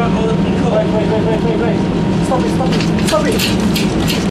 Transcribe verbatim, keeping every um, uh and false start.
go, go. Wait, wait, wait, wait, wait, wait. Stop it, stop it, stop it.